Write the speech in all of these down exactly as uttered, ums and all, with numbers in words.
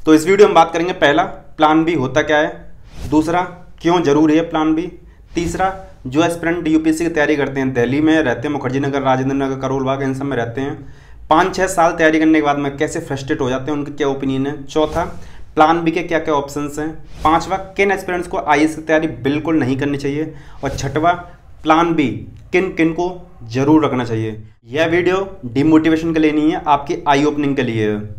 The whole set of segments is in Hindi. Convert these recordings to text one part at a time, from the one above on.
तो इस वीडियो में बात करेंगे, पहला प्लान बी होता क्या है, दूसरा क्यों जरूरी है प्लान बी, तीसरा जो एस्पिरेंट यूपीएससी की तैयारी करते हैं, दिल्ली में रहते हैं, मुखर्जी नगर, राजेंद्र नगर, करोल बाग, इन सब में रहते हैं, पाँच छः साल तैयारी करने के बाद में कैसे फ्रस्ट्रेट हो जाते हैं, उनके क्या ओपिनियन है। चौथा प्लान बी के क्या क्या ऑप्शंस हैं। पांचवा किन एस्पिरेंट्स को आईएएस की तैयारी बिल्कुल नहीं करनी चाहिए। और छठवा प्लान बी किन किन को जरूर रखना चाहिए। यह वीडियो डिमोटिवेशन के लिए नहीं है, आपकी आई ओपनिंग के लिए है।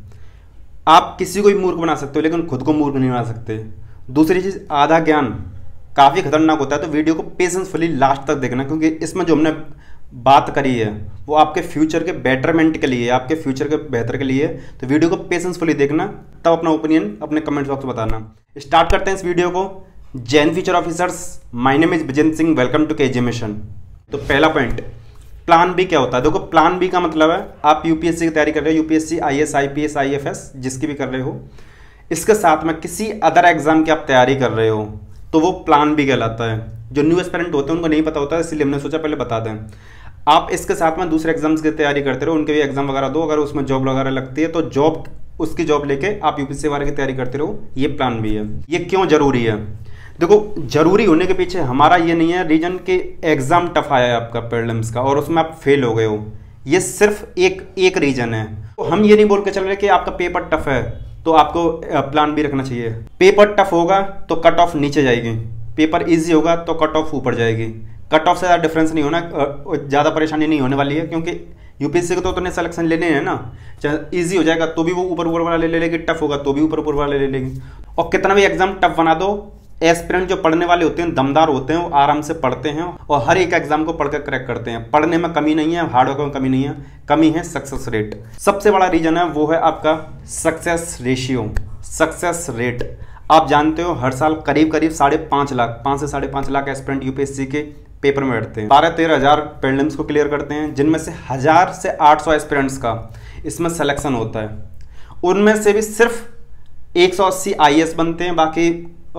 आप किसी को भी मूर्ख बना सकते हो लेकिन खुद को मूर्ख नहीं बना सकते। दूसरी चीज़, आधा ज्ञान काफ़ी खतरनाक होता है, तो वीडियो को पेशेंसफुली लास्ट तक देखना, क्योंकि इसमें जो हमने बात करी है वो आपके फ्यूचर के बेटरमेंट के लिए, आपके फ्यूचर के बेहतर के लिए। तो वीडियो को पेशेंसफुली देखना, तब अपना ओपिनियन अपने कमेंट बॉक्स में बताना। स्टार्ट करते हैं इस वीडियो को। जैन future officers, my name is Vijendra Singh, welcome to KJ mission. तो पहला पॉइंट, प्लान बी क्या होता है। देखो, प्लान बी का मतलब है आप यूपीएससी की तैयारी कर रहे हो, यूपीएससी, आईएएस, आईपीएस, आईएफएस, जिसकी भी कर रहे हो, इसके साथ में किसी अदर एग्जाम की आप तैयारी कर रहे हो, तो वो प्लान बी कहलाता है। जो न्यू एस्पिरेंट होते हैं उनको नहीं पता होता है, इसलिए हमने सोचा पहले बता दें। आप इसके साथ में दूसरे एग्जाम्स की तैयारी करते रहो, उनके भी एग्जाम वगैरह दो, अगर उसमें जॉब वगैरह लगती है तो जॉब, उसकी जॉब लेके आप यूपीएससी वगैरह की तैयारी करते रहो। ये प्लान बी है। ये क्यों जरूरी है? देखो, जरूरी होने के पीछे हमारा ये नहीं है रीजन के एग्जाम टफ आया है आपका प्रीलिम्स का और उसमें आप फेल हो गए हो, ये सिर्फ एक एक रीजन है। तो हम ये नहीं बोल के चल रहे कि आपका पेपर टफ है तो आपको प्लान बी रखना चाहिए। पेपर टफ होगा तो कट ऑफ नीचे जाएगी, पेपर इजी होगा तो कट ऑफ ऊपर जाएगी। कट ऑफ से ज़्यादा डिफरेंस नहीं होना, ज़्यादा परेशानी नहीं होने वाली है, क्योंकि यूपीएससी को तो उन्हें सिलेक्शन लेने हैं ना। चाहे ईजी हो जाएगा तो भी वो ऊपर ऊपर वाला ले ले लेगी, टफ होगा तो भी ऊपर ऊपर वाला ले लेगी। और कितना भी एग्जाम टफ बना दो, एस्पिरेंट जो पढ़ने वाले होते हैं, दमदार होते हैं, वो आराम से पढ़ते हैं और हर एक एग्जाम को पढ़कर क्रैक करते हैं। पढ़ने में कमी नहीं है, हार्डवर्क में कमी नहीं है, कमी है सक्सेस रेट। सबसे बड़ा रीजन है वो है आपका सक्सेस रेशियो, सक्सेस रेट। आप जानते हो हर साल करीब करीब साढ़े पाँच लाख पाँच से साढ़े पाँच लाख एस्पिरेंट यूपीएससी के पेपर में बैठते हैं। बारह तेरह हज़ार प्रीलिम्स को क्लियर करते हैं, जिनमें से हज़ार से आठ सौ एस्पिरेंट्स का इसमें सिलेक्शन होता है। उनमें से भी सिर्फ एक सौ अस्सी आईएएस बनते हैं, बाकी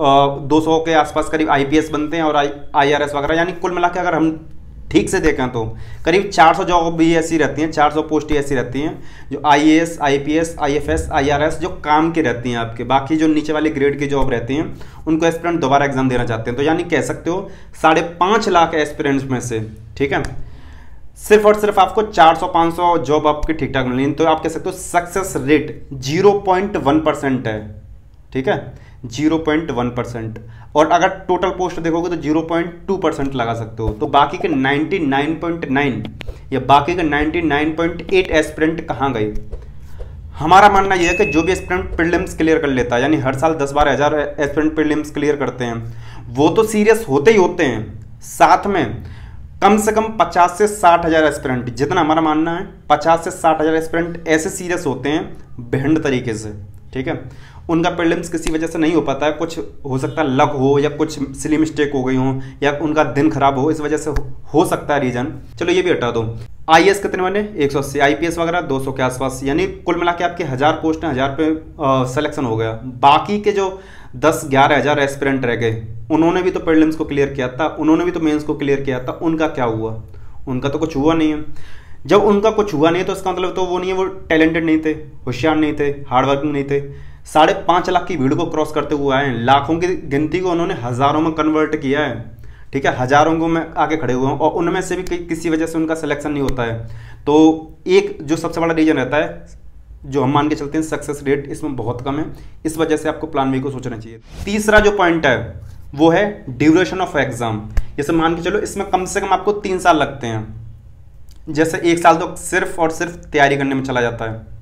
दो सौ के आसपास करीब आईपीएस बनते हैं और आईआरएस वगैरह। यानी कुल मिला के अगर हम ठीक से देखें तो करीब चार सौ जॉब भी ऐसी रहती हैं, चार सौ पोस्ट ही ऐसी रहती हैं जो आईएएस, आईपीएस, आईएफएस, आईआरएस जो काम की रहती हैं आपके। बाकी जो नीचे वाली ग्रेड की जॉब रहती हैं उनको एस्पिरेंट दोबारा एग्जाम देना चाहते हैं। तो यानी कह सकते हो साढ़े पाँच लाख एस्पिरेंट्स में से, ठीक है, सिर्फ और सिर्फ आपको चार सौ पाँच सौ जॉब आपकी ठीक ठाक मिलनी, तो आप कह सकते हो success rate zero point one percent है, ठीक है, जीरो पॉइंट वन परसेंट। और अगर टोटल पोस्ट देखोगे तो जीरो पॉइंट टू परसेंट लगा सकते हो। तो बाकी के नाइंटी नाइन पॉइंट नाइन या बाकी के ninety nine point eight aspirant कहाँ गए? हमारा मानना यह है कि जो भी एस्पिरेंट प्रीलिम्स क्लियर कर लेता है, यानी हर साल दस बारह हज़ार एस्पिरेंट प्रीलिम्स क्लियर करते हैं, वो तो सीरियस होते ही होते हैं, साथ में कम से कम पचास से साठ हज़ार एस्पिरेंट, जितना हमारा मानना है पचास से साठ हज़ार एस्पिरेंट ऐसे सीरियस होते हैं बेहंड तरीके से, ठीक है। उनका प्रीलिम्स किसी वजह से नहीं हो पाता है, कुछ हो सकता है लक हो या कुछ सिली मिस्टेक हो गई हो या उनका दिन खराब हो, इस वजह से हो सकता है रीजन। चलो ये भी हटा दो। आईएएस कितने बने? एक सौ अस्सी, आईपीएस वगैरह दो सौ के आसपास, यानी कुल मिला के आपके हज़ार पोस्ट हैं, हज़ार पे सिलेक्शन हो गया। बाकी के जो दस ग्यारह हज़ार एस्पिरेंट रह गए, उन्होंने भी तो प्रीलिम्स को क्लियर किया था, उन्होंने भी तो मेंस को क्लियर किया था, उनका क्या हुआ? उनका तो कुछ हुआ नहीं है। जब उनका कुछ हुआ नहीं तो इसका मतलब तो वो नहीं है वो टैलेंटेड नहीं थे, होशियार नहीं थे, हार्डवर्किंग नहीं थे। साढ़े पाँच लाख की भीड़ को क्रॉस करते हुए आए हैं, लाखों की गिनती को उन्होंने हज़ारों में कन्वर्ट किया है, ठीक है, हज़ारों को में आके खड़े हुए हैं और उनमें से भी किसी वजह से उनका सिलेक्शन नहीं होता है। तो एक जो सबसे बड़ा रीजन रहता है, जो हम मान के चलते हैं, सक्सेस रेट इसमें बहुत कम है। इस वजह से आपको प्लान बी को सोचना चाहिए। तीसरा जो पॉइंट है वो है ड्यूरेशन ऑफ एग्जाम। जैसे मान के चलो इसमें कम से कम आपको तीन साल लगते हैं, जैसे एक साल तो सिर्फ और सिर्फ तैयारी करने में चला जाता है,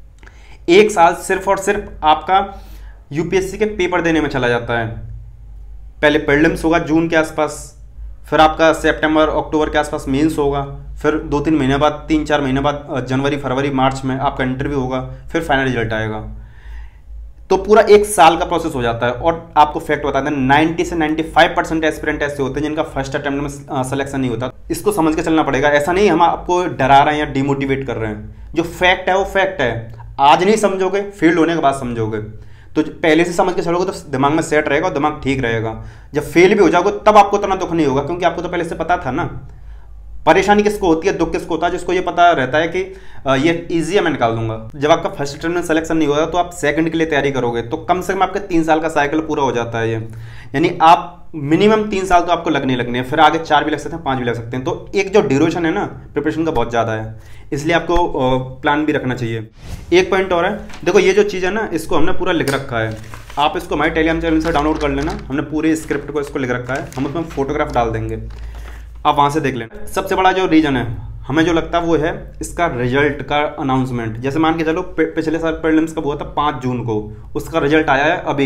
एक साल सिर्फ और सिर्फ आपका यूपीएससी के पेपर देने में चला जाता है। पहले प्रीलिम्स होगा जून के आसपास, फिर आपका सितंबर अक्टूबर के आसपास मेंस होगा, फिर दो तीन महीने बाद, तीन चार महीने बाद जनवरी फरवरी मार्च में आपका इंटरव्यू होगा, फिर फाइनल रिजल्ट आएगा। तो पूरा एक साल का प्रोसेस हो जाता है। और आपको फैक्ट बता दें, नब्बे से पचानवे परसेंट एस्पिरेंट ऐसे होते हैं जिनका फर्स्ट अटेम्प्ट में सिलेक्शन नहीं होता। इसको समझ के चलना पड़ेगा, ऐसा नहीं हम आपको डरा रहे हैं या डिमोटिवेट कर रहे हैं। जो फैक्ट है वो फैक्ट है, आज नहीं समझोगे, फील्ड होने के बाद समझोगे। तो पहले से समझ के चलोगे तो दिमाग में सेट रहेगा और दिमाग ठीक रहेगा। जब फेल भी हो जाओगे तब आपको इतना दुख नहीं होगा, क्योंकि आपको तो पहले से पता था ना। परेशानी किसको होती है, दुख किसको होता है, जिसको ये पता रहता है कि ये इजी है, मैं निकाल दूंगा। जब आपका फर्स्ट अटेम्प्ट में सिलेक्शन नहीं होगा तो आप सेकंड के लिए तैयारी करोगे तो कम से कम आपका तीन साल का साइकिल पूरा हो जाता है ये, यानी आप मिनिमम तीन साल तो आपको लगने लगने हैं, फिर आगे चार भी लग सकते हैं, पाँच भी लग सकते हैं। तो एक जो ड्यूरेशन है ना प्रिपरेशन का बहुत ज़्यादा है, इसलिए आपको प्लान भी रखना चाहिए। एक पॉइंट और है, देखो ये जो चीज़ है ना इसको हमने पूरा लिख रखा है, आप इसको हमारे टेलीग्राम चैनल से डाउनलोड कर लेना, हमने पूरे स्क्रिप्ट को इसको लिख रखा है, हम उसमें फोटोग्राफ डाल देंगे, आप वहाँ से देख लेना। सबसे बड़ा जो रीज़न है हमें जो लगता है वो है इसका रिजल्ट का अनाउंसमेंट। जैसे मान के चलो पिछले साल प्रीलिम्स कब हुआ था, पाँच जून को, उसका रिजल्ट आया है अभी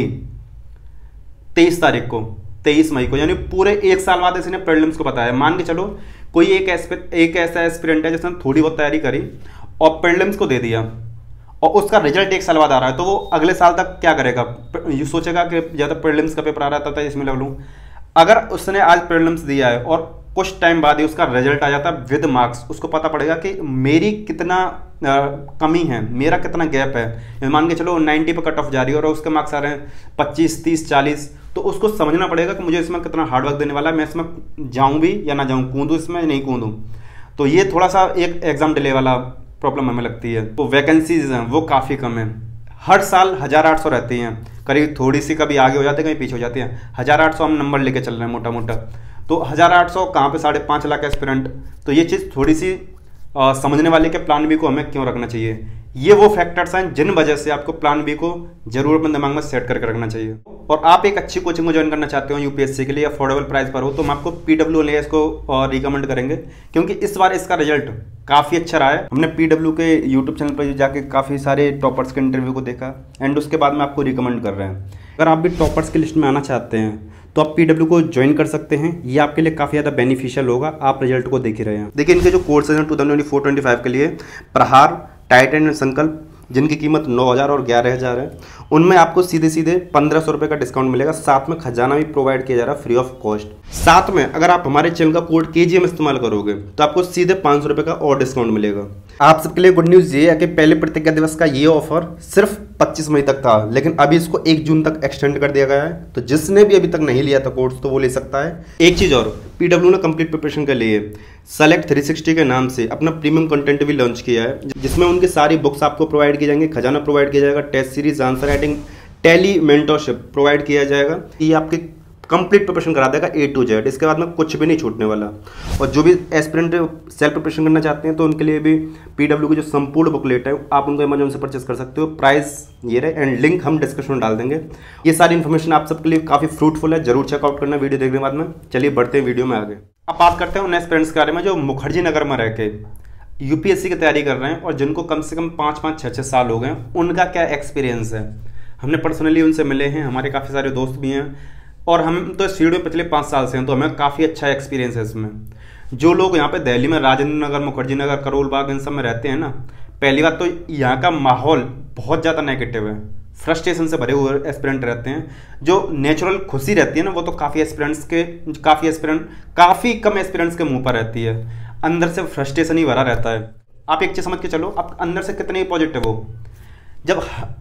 तेईस तारीख को, तेईस मई को, यानी पूरे एक साल बाद इसने प्रीलिम्स को बताया। मान के चलो कोई एक एक ऐसा एस्पिरेंट है जिसने थोड़ी बहुत तैयारी करी और प्रीलिम्स को दे दिया और उसका रिजल्ट एक साल बाद आ रहा है, तो वो अगले साल तक क्या करेगा, ये सोचेगा कि ज़्यादा प्रीलिम्स का पेपर आ रहा था इसमें लग लूँ। अगर उसने आज प्रीलिम्स दिया है और कुछ टाइम बाद ही उसका रिजल्ट आ जाता है विद मार्क्स, उसको पता पड़ेगा कि मेरी कितना आ, कमी है, मेरा कितना गैप है। मान के चलो नब्बे पे कट ऑफ जा रही है और उसके मार्क्स आ रहे हैं पच्चीस, तीस, चालीस, तो उसको समझना पड़ेगा कि मुझे इसमें कितना हार्डवर्क देने वाला है, मैं इसमें जाऊँ भी या ना जाऊँ, कूदूँ इसमें नहीं कूदूँ। तो ये थोड़ा सा एक एग्जाम डिले वाला प्रॉब्लम हमें लगती है। तो वैकेंसीज हैं वो काफ़ी कम है, हर साल हज़ार आठ सौ रहती हैं, करीब थोड़ी सी कभी आगे हो जाते हैं कहीं पीछे हो जाती हैं, हज़ार आठ सौ हम नंबर लेके चल रहे हैं मोटा मोटा। तो हज़ार आठ सौ कहाँ पे साढ़े पाँच लाख एस्पिरेंट, तो ये चीज़ थोड़ी सी आ, समझने वाले के प्लान बी को हमें क्यों रखना चाहिए, ये वो फैक्टर्स हैं जिन वजह से आपको प्लान बी को जरूर अपने दिमाग में सेट करके रखना चाहिए। और आप एक अच्छी कोचिंग को ज्वाइन करना चाहते हो यूपीएससी के लिए, अफोर्डेबल प्राइस पर हो, तो हम आपको पीडब्ल्यू एलियास को रिकमेंड करेंगे, क्योंकि इस बार इसका रिजल्ट काफ़ी अच्छा रहा है। हमने पीडब्ल्यू के यूट्यूब चैनल पर जाके काफ़ी सारे टॉपर्स के इंटरव्यू को देखा एंड उसके बाद में आपको रिकमेंड कर रहे हैं। अगर आप भी टॉपर्स की लिस्ट में आना चाहते हैं तो आप पीडब्ल्यू को ज्वाइन कर सकते हैं, ये आपके लिए काफ़ी ज़्यादा बेनिफिशियल होगा, आप रिजल्ट को देख ही रहे हैं। देखिए इनके जो कोर्सेज हैं two thousand twenty four twenty five के लिए, प्रहार, टाइटन एंड संकल्प, जिनकी कीमत नौ हज़ार और ग्यारह हज़ार है, उनमें आपको सीधे सीधे पंद्रह सौ रुपये का डिस्काउंट मिलेगा, साथ में खजाना भी प्रोवाइड किया जा रहा है फ्री ऑफ कॉस्ट। साथ में अगर आप हमारे चैनल का कोड के जी एम इस्तेमाल करोगे तो आपको सीधे पाँच सौ रुपये का और डिस्काउंट मिलेगा। आप सबके लिए गुड न्यूज़ ये है कि पहले प्रतिज्ञा दिवस का ये ऑफर सिर्फ पच्चीस मई तक था, लेकिन अभी इसको एक जून तक एक्सटेंड कर दिया गया है, तो जिसने भी अभी तक नहीं लिया था कोर्स तो वो ले सकता है। एक चीज़ और, पीडब्ल्यू ने कंप्लीट प्रिपरेशन के लिए सेलेक्ट थ्री सिक्सटी के नाम से अपना प्रीमियम कंटेंट भी लॉन्च किया है, जिसमें उनकी सारी बुक्स आपको प्रोवाइड की जाएंगी, खजाना प्रोवाइड किया जाएगा, test series, answer writing, tele mentorship provide किया जाएगा। ये आपकी कंप्लीट प्रिपरेशन करा देगा ए टू जेड, इसके बाद में कुछ भी नहीं छूटने वाला। और जो भी एस्पिरेंट सेल्फ प्रिपरेशन करना चाहते हैं तो उनके लिए भी पीडब्ल्यू की जो संपूर्ण बुकलेट है आप उनको अमेजोन से परचेस कर सकते हो। प्राइस ये रहे एंड लिंक हम डिस्क्रिप्शन में डाल देंगे। ये सारी इन्फॉर्मेशन आप सबके लिए काफ़ी फ्रूटफुल है, जरूर चेकआउट करना वीडियो देखने के बाद में। चलिए बढ़ते हैं वीडियो में आगे। अब बात करते हैं उन एस्पिरेंट्स के बारे में जो मुखर्जी नगर में रह के यूपीएससी की तैयारी कर रहे हैं और जिनको कम से कम पाँच पाँच छः छः साल हो गए, उनका क्या एक्सपीरियंस है। हमने पर्सनली उनसे मिले हैं, हमारे काफ़ी सारे दोस्त भी हैं और हम तो इस फील्ड में पिछले पाँच साल से हैं, तो हमें काफ़ी अच्छा एक्सपीरियंस है इसमें। जो लोग यहाँ पे दिल्ली में राजेंद्र नगर, मुखर्जी नगर, करोल बाग इन सब में रहते हैं ना, पहली बात तो यहाँ का माहौल बहुत ज़्यादा नेगेटिव है, फ्रस्ट्रेशन से भरे हुए एस्पिरेंट रहते हैं। जो नेचुरल खुशी रहती है ना वो तो काफ़ी एस्पिरेंट्स के काफ़ी एस्पिरेंट काफ़ी कम एस्पिरेंट्स के मुँह पर रहती है, अंदर से फ्रस्ट्रेशन ही भरा रहता है। आप एक चीज़ समझ के चलो, आप अंदर से कितने पॉजिटिव हो, जब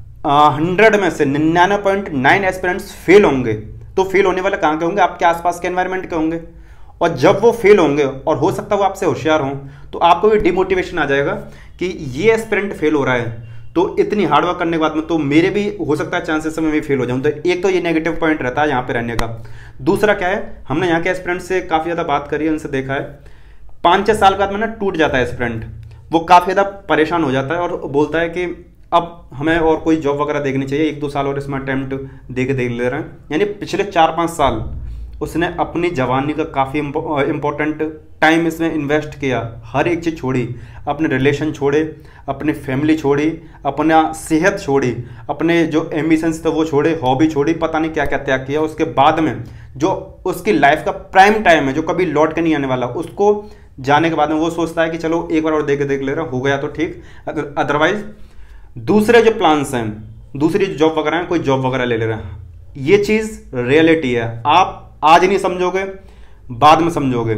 हंड्रेड में से निन्यानवे पॉइंट नाइन एस्पिरेंट्स फेल होंगे तो फेल होने वाले कहाँ के होंगे, आपके आसपास के एनवायरनमेंट के होंगे। और जब वो फेल होंगे और हो सकता है वो आपसे होशियार हों तो आपको भी डिमोटिवेशन आ जाएगा कि ये एस्पिरेंट फेल हो रहा है तो इतनी हार्डवर्क करने के बाद में तो मेरे भी हो सकता है चांसेस में भी फेल हो जाऊँ। तो एक तो ये नेगेटिव पॉइंट रहता है यहाँ पे रहने का। दूसरा क्या है, हमने यहाँ के एस्पिरेंट से काफ़ी ज़्यादा बात करी है, उनसे देखा है, पाँच छः साल बाद में ना टूट जाता है एस्पिरेंट, वो काफ़ी ज़्यादा परेशान हो जाता है और बोलता है कि अब हमें और कोई जॉब वगैरह देखनी चाहिए, एक दो साल और इसमें अटैम्प्ट दे के देख ले रहे हैं। यानी पिछले चार पाँच साल उसने अपनी जवानी का काफ़ी इम्पोर्टेंट टाइम इसमें इन्वेस्ट किया, हर एक चीज़ छोड़ी, अपने रिलेशन छोड़े, अपनी फैमिली छोड़ी, अपना सेहत छोड़ी, अपने जो एम्बिशंस थे वो छोड़े, हॉबी छोड़ी, पता नहीं क्या क्या त्याग किया। उसके बाद में जो उसकी लाइफ का प्राइम टाइम है जो कभी लौट के नहीं आने वाला, उसको जाने के बाद में वो सोचता है कि चलो एक बार और देख के देख ले रहा, हो गया तो ठीक, अदरवाइज दूसरे जो प्लान्स हैं, दूसरी जो जॉब वगैरह हैं, कोई जॉब वगैरह ले ले रहे हैं। ये चीज़ रियलिटी है, आप आज नहीं समझोगे बाद में समझोगे,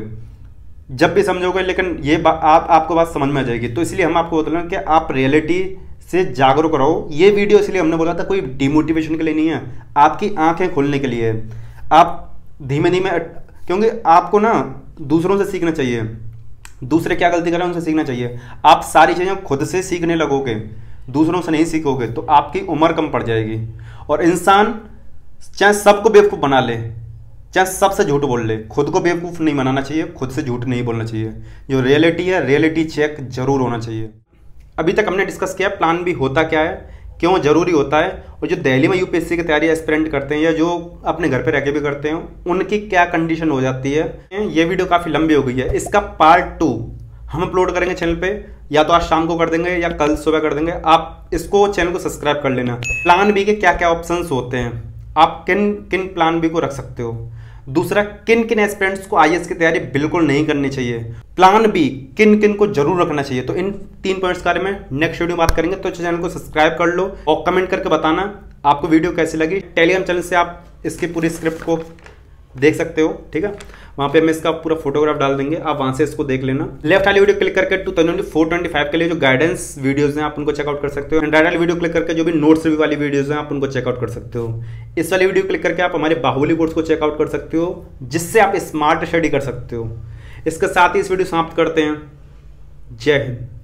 जब भी समझोगे, लेकिन ये आप आपको बात समझ में आ जाएगी। तो इसलिए हम आपको बोल रहे हैं कि आप रियलिटी से जागरूक रहो। ये वीडियो इसलिए हमने बोला था कोई डिमोटिवेशन के लिए नहीं है, आपकी आंखें खोलने के लिए है। आप धीमे धीमे, क्योंकि आपको ना दूसरों से सीखना चाहिए। दूसरे क्या गलती कर रहे हैं उनसे सीखना चाहिए। आप सारी चीज़ें खुद से सीखने लगोगे, दूसरों से नहीं सीखोगे, तो आपकी उम्र कम पड़ जाएगी। और इंसान चाहे सबको बेवकूफ़ बना ले, चाहे सबसे झूठ बोल ले, खुद को बेवकूफ़ नहीं बनाना चाहिए, खुद से झूठ नहीं बोलना चाहिए। जो रियलिटी है, रियलिटी चेक जरूर होना चाहिए। अभी तक हमने डिस्कस किया प्लान बी होता क्या है, क्यों जरूरी होता है, और जो दिल्ली में यूपीएससी की तैयारी एस्पिरेंट करते हैं या जो अपने घर पे रह के भी करते हैं, उनकी क्या कंडीशन हो जाती है। ये वीडियो काफ़ी लंबी हो गई है, इसका पार्ट टू हम अपलोड करेंगे चैनल पे, या तो आज शाम को कर देंगे या कल सुबह कर देंगे। आप इसको चैनल को सब्सक्राइब कर लेना। प्लान बी के क्या क्या ऑप्शंस होते हैं, आप किन किन प्लान बी को रख सकते हो। दूसरा, किन किन एस्पिरेंट्स को आईएएस की तैयारी बिल्कुल नहीं करनी चाहिए। प्लान बी किन किन को जरूर रखना चाहिए। तो इन तीन पॉइंट्स के बारे में नेक्स्ट वीडियो में बात करेंगे। तो चैनल को सब्सक्राइब कर लो और कमेंट करके बताना आपको वीडियो कैसी लगी। टेलीग्राम चैनल से आप इसकी पूरी स्क्रिप्ट को देख सकते हो, ठीक है। वहाँ पे हम इसका पूरा फोटोग्राफ डाल देंगे, आप वहाँ से इसको देख लेना। लेफ्ट वाली वीडियो क्लिक करके two thousand four twenty five के लिए जो गाइडेंस वीडियोस हैं आप उनको चेकआउट कर सकते हो। राइट वाली वीडियो क्लिक करके जो भी नोट्स रिव्यू वाली वीडियोस हैं आप उनको चेकआउट कर सकते हो। इस वाली वीडियो क्लिक करके आप हमारे बाहुबली कोर्स को चेकआउट कर सकते हो, जिससे आप स्मार्ट स्टडी कर सकते हो। इसके साथ ही इस वीडियो समाप्त करते हैं। जय हिंद।